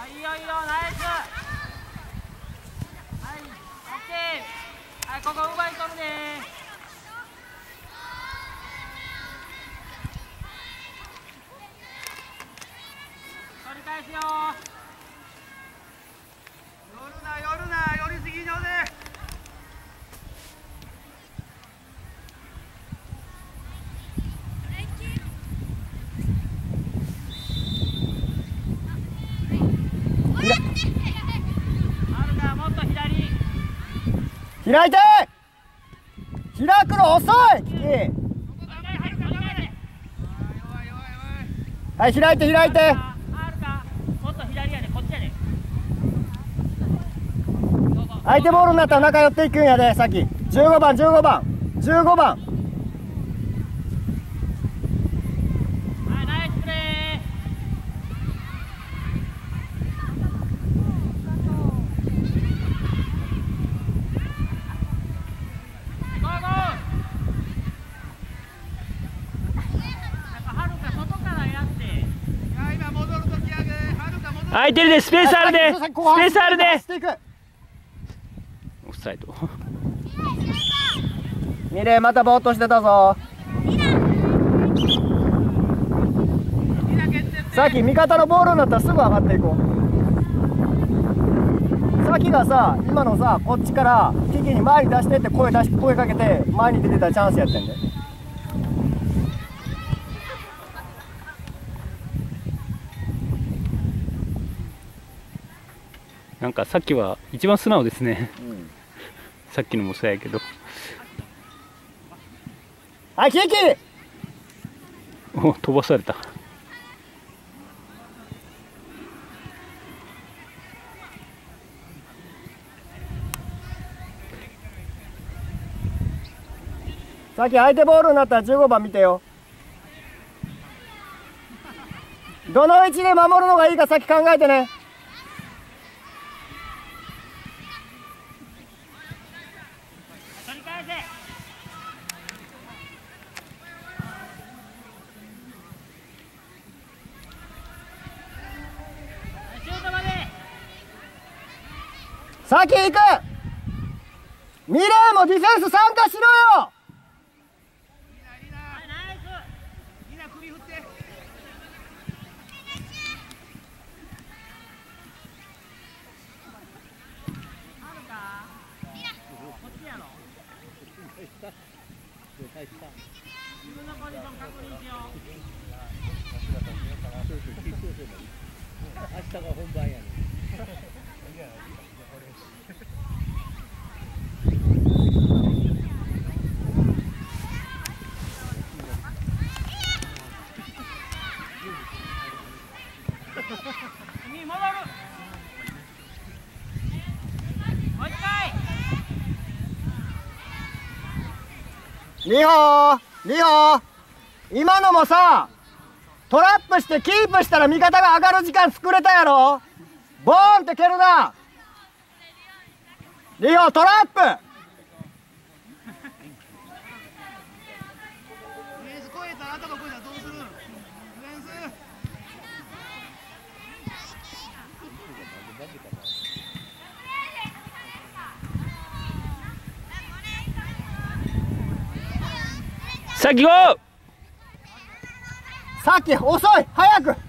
いいよいいよ、ナイス。はい、オッケー。はい、ここ奪い取るね。取り返すよ。 寄りすぎので。 開いて。開くの遅い。キキ。はい、開いて開いて。 もっと左やね、こっちやね。 相手ボールになったら中寄っていくんやで、さっき。15番、15番、15番。 はい、ナイスプレー。ゴーゴー。はるか外からやって。 今戻るときやで、はるか戻る。 空いてるで、スペースあるで、スペースあるで。オフサイド。 ミレーまたぼーっとしてたぞ。さっき味方のボールになったらすぐ上がっていこう。さっきがさ、今のさ、こっちからキキに前に出してって声かけて前に出てたらチャンスやってんで。 なんかさっきは一番素直ですね、 うん、 さっきのもそうやけど。 はい、キキ。 お、飛ばされた。 さっき相手ボールになったら15番見てよ。どの位置で守るのがいいか先考えてね。 取り返せ。シュートまで。 さっき行く。ミレーもディフェンス参加しろよ。 みんな首振って。 自分のポジション確認しよう。 明日が本番やね。 に戻る。もう一回。 リホ今のもさ、トラップしてキープしたら味方が上がる時間作れたやろ。ボーンって蹴るな。リホトラップ。 ディフェンス超えたら後が超えたらどうする？ディフェンス。 さっきゴー。 さっき遅い、早く。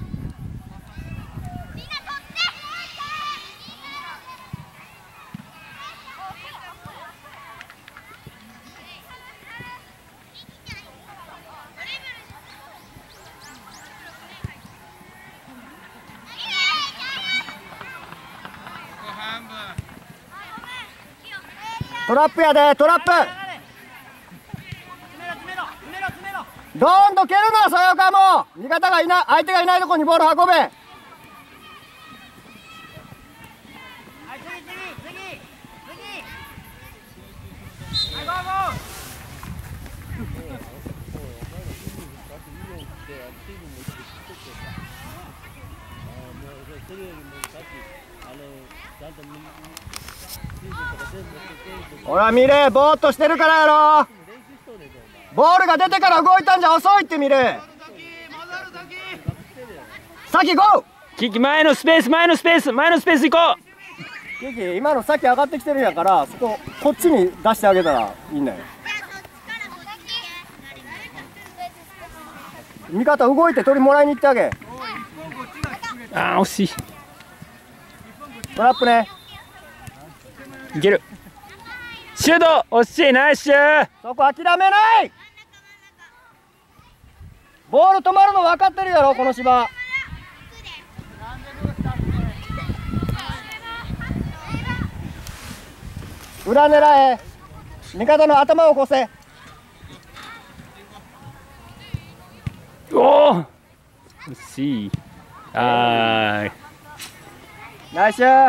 トラップやで、トラップ。どーんと蹴るな、そよかも。味方がいない、相手がいないところにボール運べ。 はい、次。はい、ゴーゴー。 ほら見れ、ぼーっとしてるからやろ。ボールが出てから動いたんじゃ遅いって見れ。先ゴー。 キキ前のスペース前のスペース前のスペース行こキキ今のさっき上がってきてるんやからそここっちに出してあげたらいいんだよ。味方動いて鳥もらいに行ってあげ。 う。あー惜しい。 トラップね。 いける。シュート惜しいナイスシュー。 そこ諦めない。ボール止まるの分かってるやろこの芝。裏狙え。味方の頭を越せ。 おお惜しい。あーナイスシュー。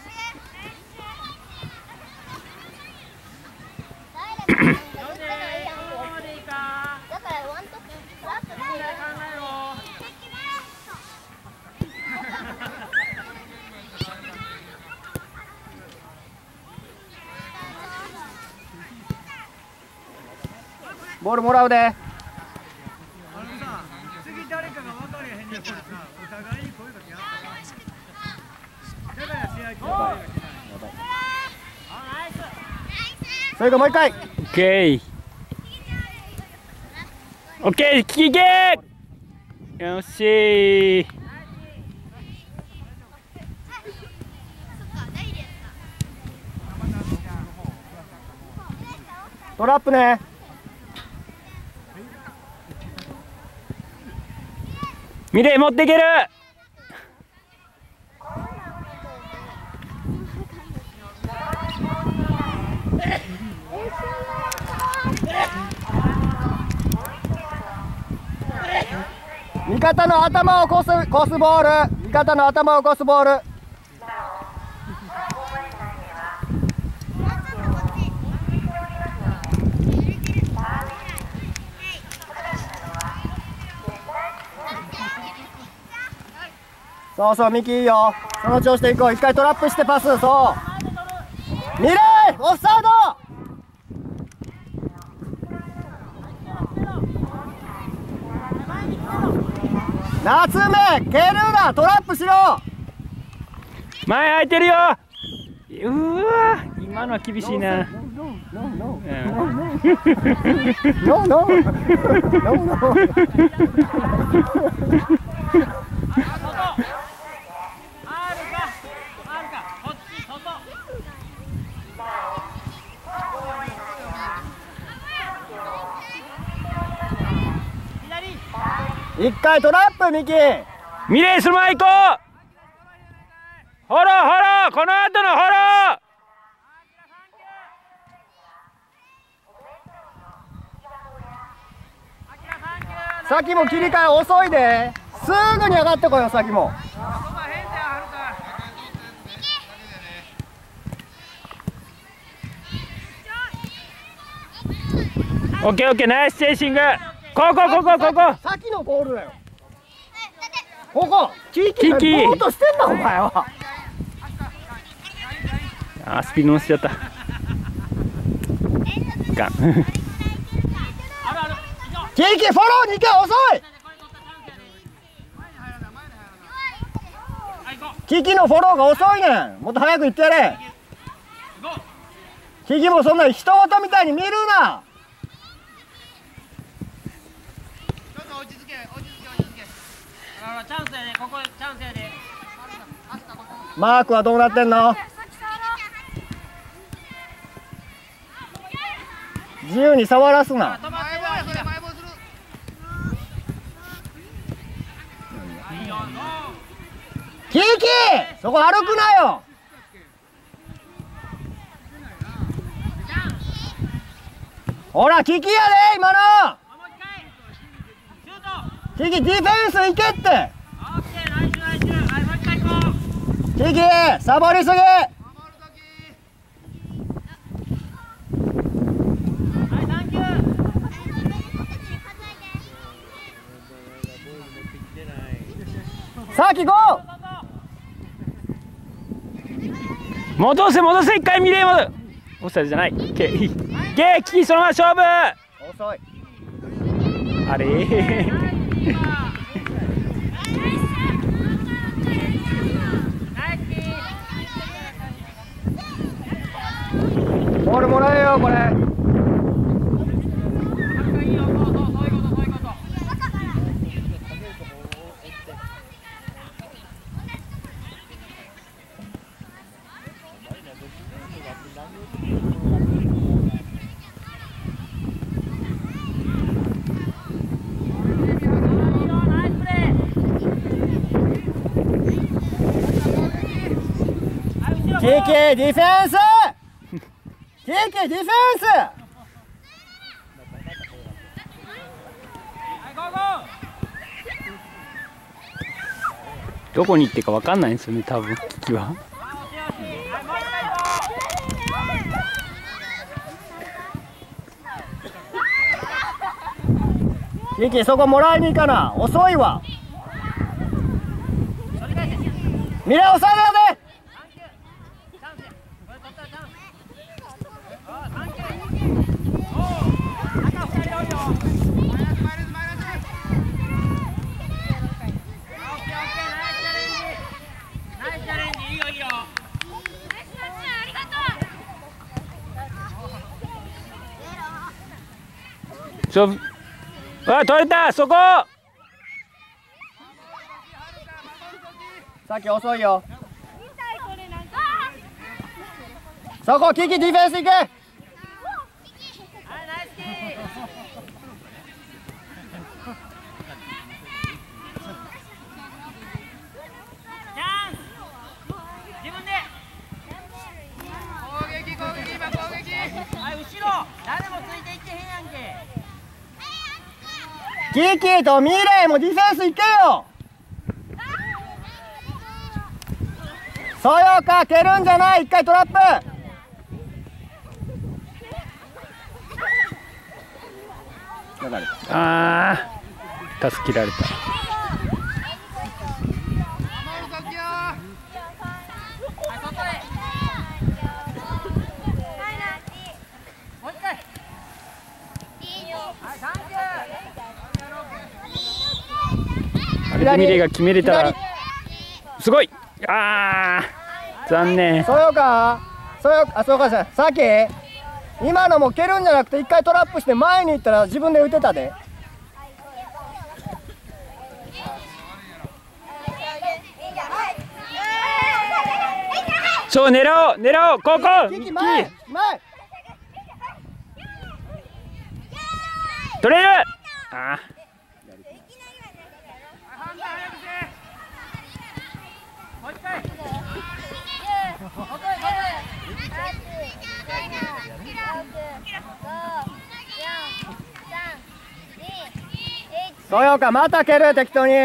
ボールもらうで。 次誰かが分かれへんねんからさ、お互いに声かけ合ったらだから試合決まりがしない。 それがもう一回。 オッケーオッケーキキケー。よっしー。 トラップね。 ミレイ持っていける。 味方の頭を越すボール。味方の頭を越すボール。そうそうミキいいよ。その調子でいこう。一回トラップしてパス。そうミレイオフサイド。夏目蹴るな。トラップしろ。 前空いてるよ。うわ今のは厳しいな。 ノーノー。一回トラップミキ。 ミレイその前行こう。フォローフォローこの後のフォロー。 さっきも切り替え遅いで。すぐに上がってこいよさっきも。 オッケーオッケーナイスチェイシング。ここさっきのボールだよ。ここキキボートしてんなお前は。 あースピード乗せちゃった。いかん。 キキフォローに行け。遅い。キキのフォローが遅いねん。もっと早く行ってやれ。キキもそんな人事みたいに見るな。 チャンスやで、ここチャンスやで。 マークはどうなってんの。自由に触らすな。キキそこ歩くなよ。ほらキキやで今の。キキディフェンス行けって。キキサボりすぎ。さあキゴ戻せ一回ミレイ戻る。オフサイドじゃない。ケーキそのまま勝負。 遅い。 あれ KK ディフェンス KK ディフェンス。 どこに行ってかわかんないんですよね、多分キキは。 キキそこもらいに行かな、遅いわ。ミレ押さえないで。 あ、取れた、そこ。 さっき遅いよ。そこキキディフェンス行け。キキとミレイもディフェンス行けよ。そよか、蹴るんじゃない、一回トラップ。 ああ、助けられた。あれでミレイが決めれたらすごい。ああ、残念。 そよか、そうかじゃん。さっき今のも蹴るんじゃなくて一回トラップして前に行ったら自分で打てたで。 そう、狙おうここ。 キキ前取れる。あー、 そよか、また蹴る、適当に。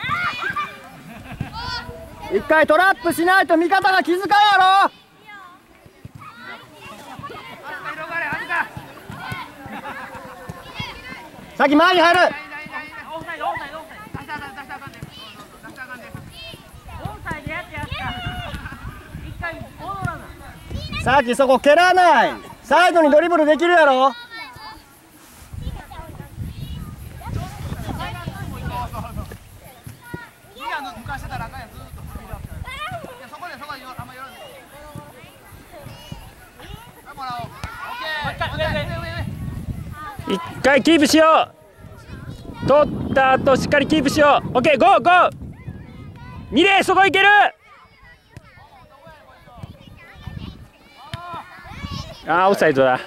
一回トラップしないと味方が気づかんやろ。さっき前に入る。さっきそこ蹴らない。サイドにドリブルできるやろ。 一回キープしよう。取った後しっかりキープしよう。オッケー、ゴーゴー。ミレイそこいける。あー、オフサイドだ。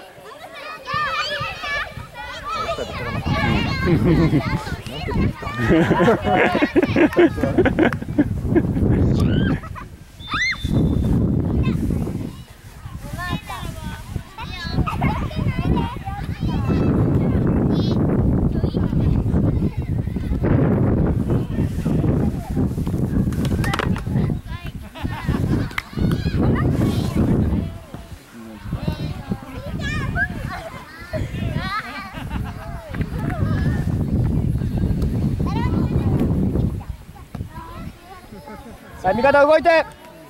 さあ味方動いて。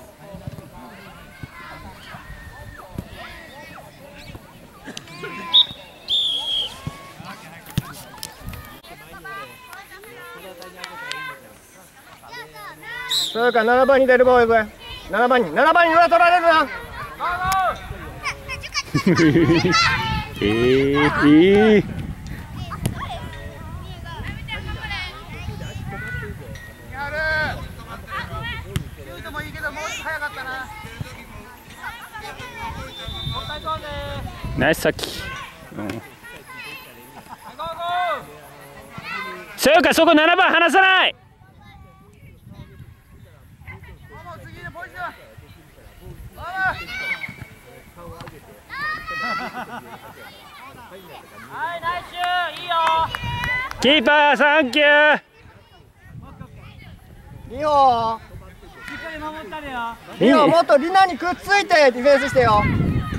そうか、7番に出るボーイズ。7番に裏取られるな。 ナイス先。そうか、そこ7番離さない。 はいナイスいいよ。 キーパーサンキュー。 二歩しっかり守ったれよ。 二歩もっとリナにくっついてディフェンスしてよ。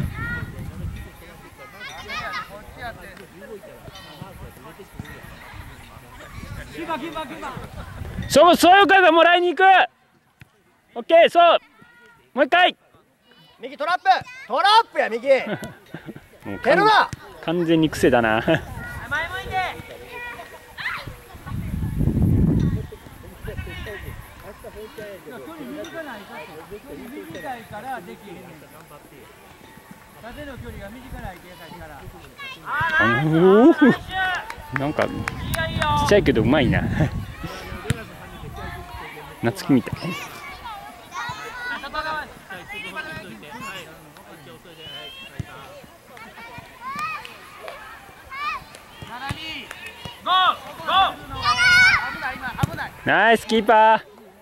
キーパーキーパーキーパー。 そうよかがもらいに行く。オッケー、そうもう一回。 右トラップや右。 もう蹴るな。 完全に癖だな。 前向いて。 距離短ないか距離短いからできへんねん。縦の距離が短ないけから。 おお、なんかちっちゃいけどうまいな。夏希みたい。ナイスキーパー。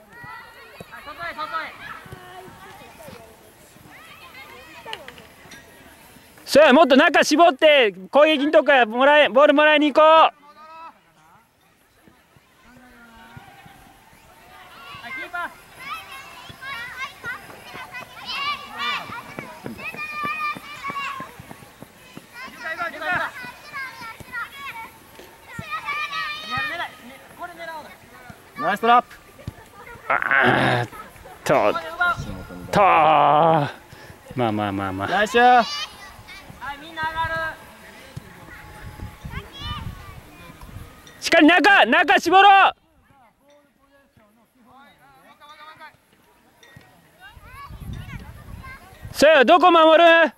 そうや、もっと中絞って攻撃のとこからボールもらいに行こう。 ナイストラップ。 あーっとまあまあまあまあ。 ナイスシュー。 しっかり中絞ろう。そうよ、どこ守る。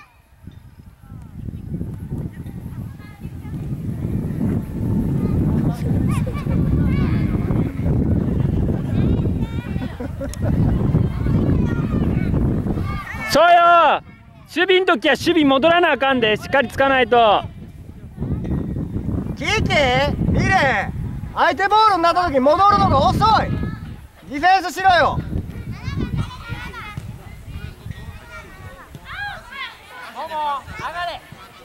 そうよ、守備の時は守備戻らなあかんで、しっかりつかないと。 キキミレー、相手ボールになった時に戻るのが遅い。ディフェンスしろよ。 もも上がれ。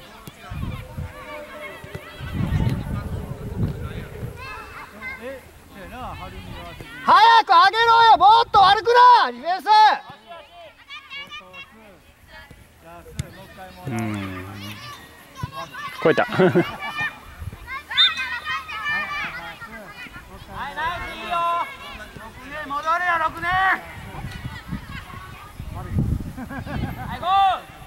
早く上げろよ。もっと歩くなディフェンス。 超えた。 はいナイスいいよ。 戻れよ6年。 はいゴ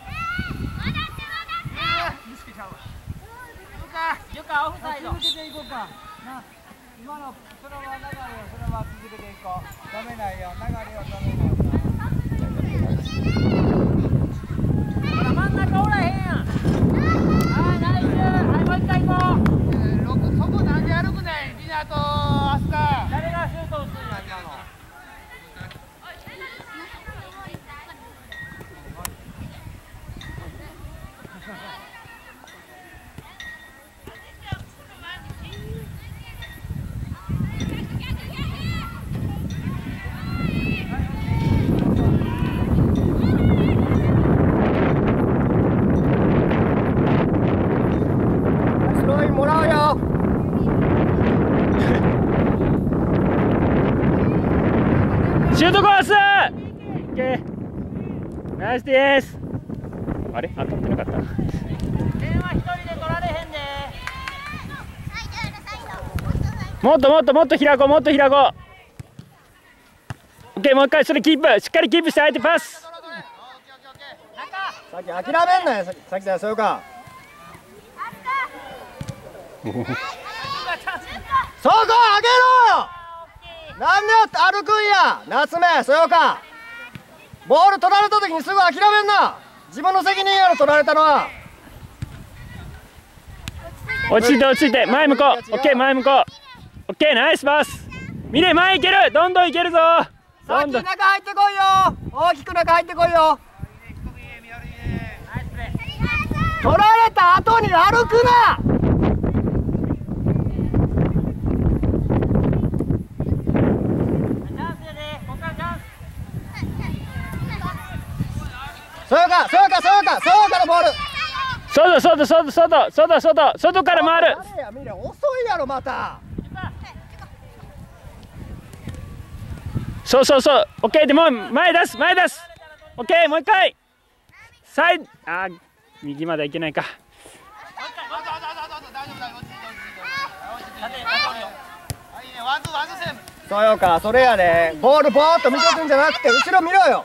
ー。ジュカオフサイド。 続けていこうか。な今のそのまま流れをそのまま続けていこう。ダメないよ流れを止めないよ。 ほら真ん中おらへんやん。はいナイス。はいもう一回行こう。 そこなんで歩くねん。みなとアスカ。 誰がシュート打つんや今の。 スローインもらうよ。 シュートコース。オッケー。ナイスです。あれ、当たってなかった。 点は一人で取られへんで。 もっと開こう、もっと開こう。オッケー、もう一回それキープ、しっかりキープして相手パス。 さっき諦めんなよ。さっきだよ、そうか。そこ上げろよ。なんで歩くんや夏目。そうか。ボール取られた時にすぐ諦めんな。自分の責任やろ、取られたのは。 落ち着いて前向こう。オッケー、前向こう。オッケー、ナイスパス。ミレ前いける。どんどんいけるぞ。 さっき中入ってこいよ。大きく中入ってこいよ。取られた後に歩くな。 そうかのボール。 外から回る。 誰や、見れ、遅いやろまた。 そう、オッケー、でも前出す。オッケー、もう一回。サイド、右まではいけないか。 そうか、それやで、ボールボーっと見てくんじゃなくて、後ろ見ろよ。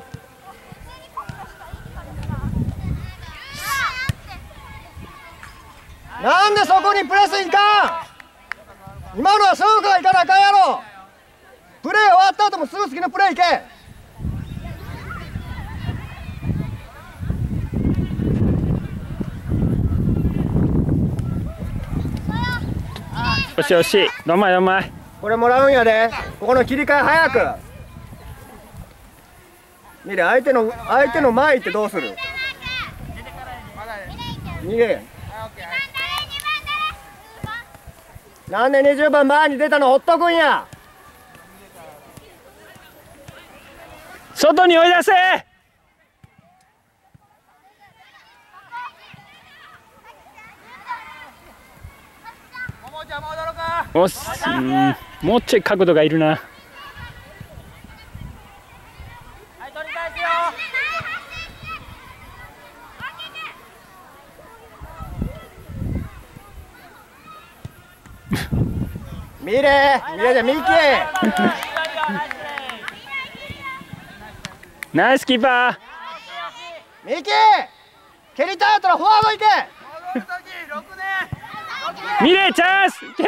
なんでそこにプレスいかん。今のはそうかいかなあかんやろ。プレー終わった後もすぐ好きなプレーいけ。 よし、どんまい。 これもらうんやで。ここの切り替え早く。見れ、相手の前行ってどうする。逃げ。なんで20番前に出たのほっとくんや。 外に追い出せ。おし、もうちょい角度がいるな。 見れじゃミキ。 ナイスキーパミキ蹴りたいやったらフォワード行け。 ー。ミレチャンス。いけ。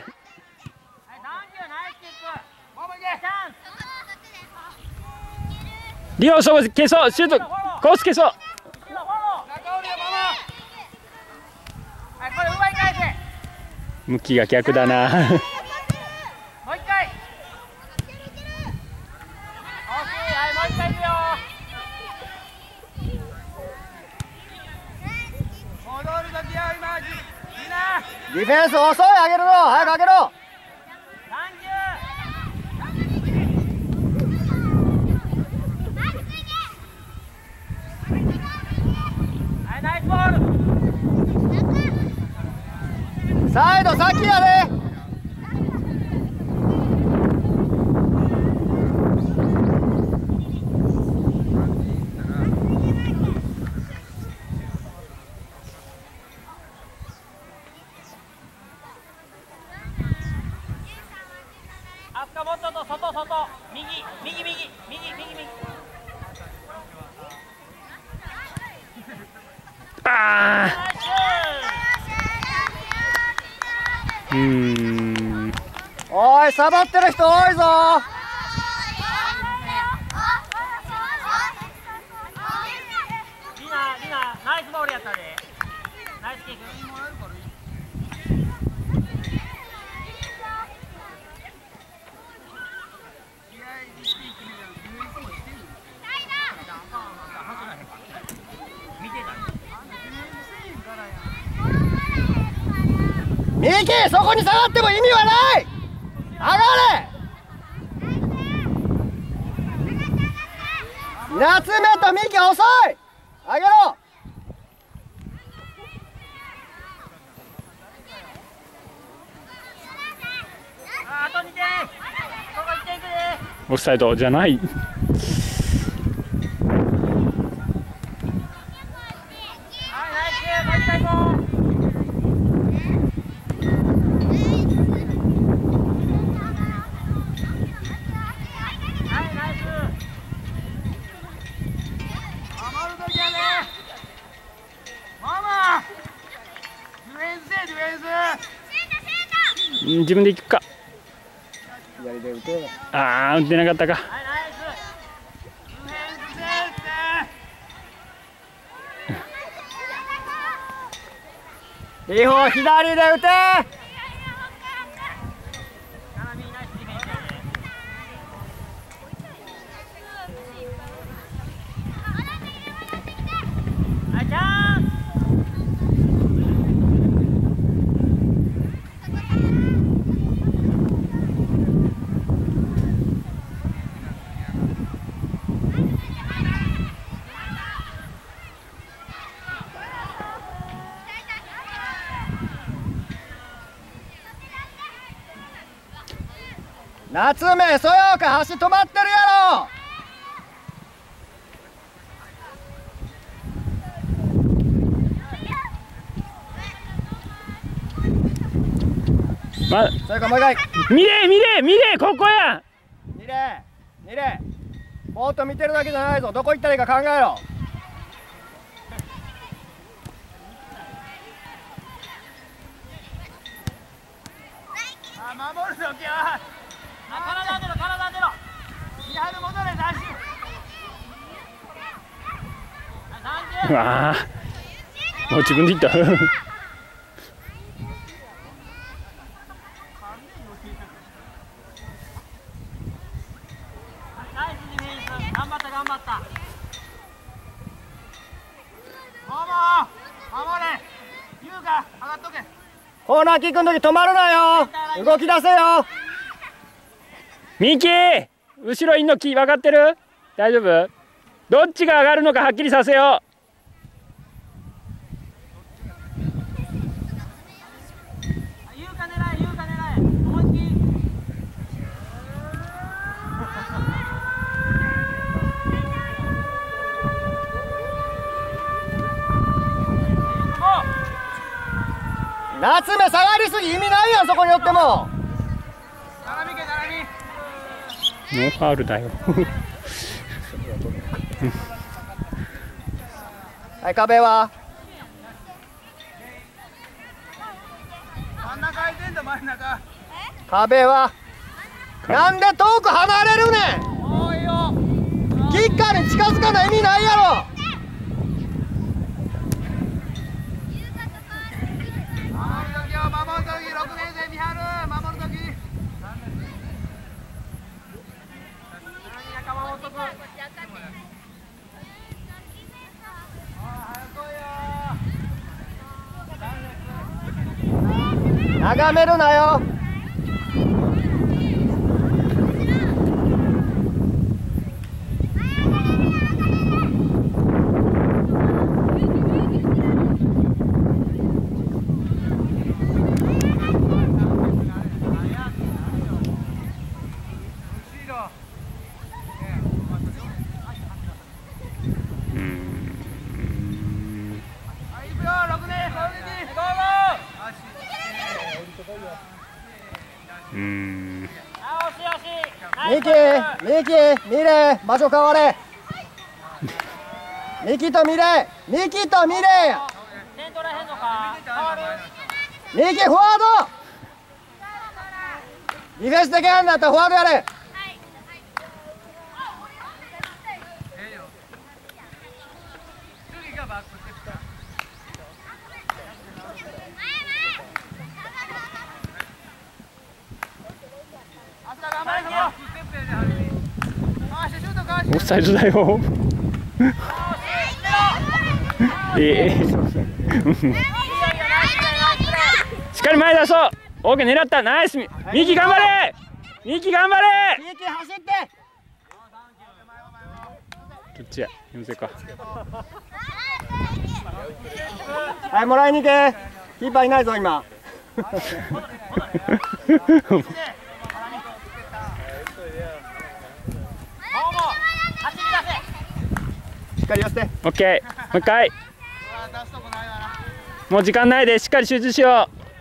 リオそう消そうシュートコース消そう。向きが逆だな。 ディフェンス遅い、上げるの早く上げろ。サイド先やで。 もうちょっと外右。 おい、サボってる人多いぞ。 リナナイスボールやったで。ナイスキック。 ミキ、そこに下がっても意味はない。上がれ。夏目とミキ遅い。上げろ。 あと2点。ここ1点いくで。 オフサイドじゃない。自分で行くか。 左で打て。 打てなかったか。 いい方、左で打て。 夏目そよか橋止まってるやろ。それかもう一回見れここや。 見れぼーっと見てるだけじゃないぞ。どこ行ったらいいか考えろ。 守るときは体当てろリハル戻れ大丈夫。 うわあもう自分で言った頑張った守れ優香上がっとけ。 コーナーキックの時止まるなよ。動き出せよ。 ミキ後ろいんの分かってる？大丈夫？どっちが上がるのかはっきりさせよう。 優香狙え思いっきり。 夏目下がりすぎ意味ないやん。そこに寄っても並びノーファウルだよはい壁は真ん中空いてんだ。真ん中壁はなんで遠く離れるねおいよ。 ん。キッカーに近づかない意味ないやろ。 守るとき6年生見張る。守るとき仲間持っとく。 眺めるなよ。ミキ見れ場所変われ。ミキと見れや。ミキフォワード。ディフェンスできるんだったらフォワードやれ。 オフサイドだよしっかり前出そう。オーケー狙った。ナイス。ミキ頑張れ。ミキ走って。どっちや4世か。 はいもらいに行け。キーパーいないぞ今しっかり寄せて。 オッケーもう一回。もう時間ないでしっかり集中しよう。